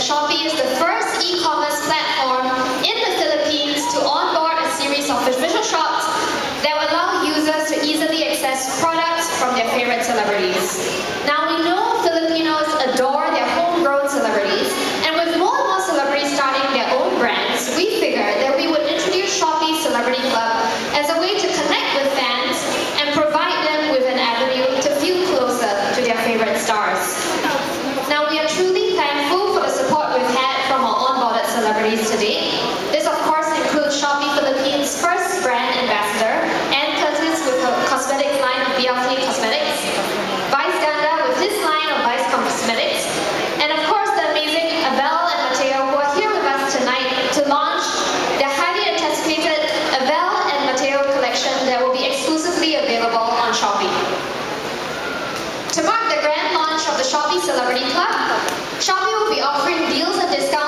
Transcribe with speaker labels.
Speaker 1: Shopee is the first e-commerce platform in the Philippines to onboard a series of visual shops that will allow users to easily access products from their favorite celebrities. Now we know Filipinos adore their homegrown celebrities, and with more and more celebrities starting their own brands, we figured that we would introduce Shopee Celebrity Club as a way to connect with fans and provide them with an avenue to feel closer to their favorite stars. Now we are truly thankful for the support we've had from our onboarded celebrities today. This of course includes Shopee Philippines' first brand ambassador, Anne Curtis with her cosmetics line of BLK Cosmetics, Vice Ganda with his line of Vice Cosmetics, and of course the amazing Abel and Mateo who are here with us tonight to launch their highly anticipated Abel and Mateo collection that will be exclusively available on Shopee. To mark the grand launch of the Shopee Celebrity Club, Shopee will be offering deals and discounts